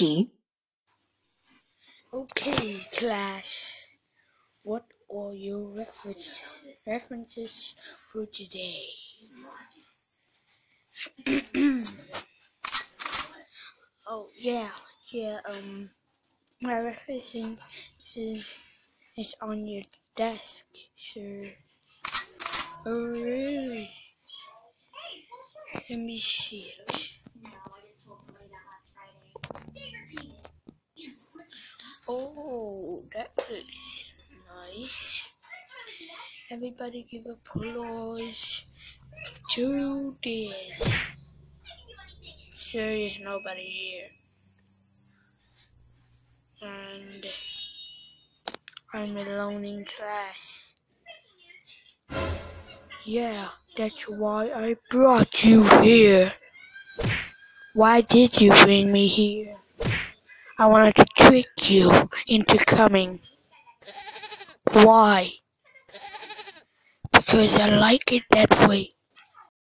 key. Okay, class. What are your references for today? Oh yeah. My referencing is on your desk, sir. Oh really? Let me see it. Oh, that looks nice. Everybody give applause to this. Sure, there's nobody here. And I'm alone in class. Yeah, that's why I brought you here. Why did you bring me here? I wanted to trick you into coming. Why? Because I like it that way.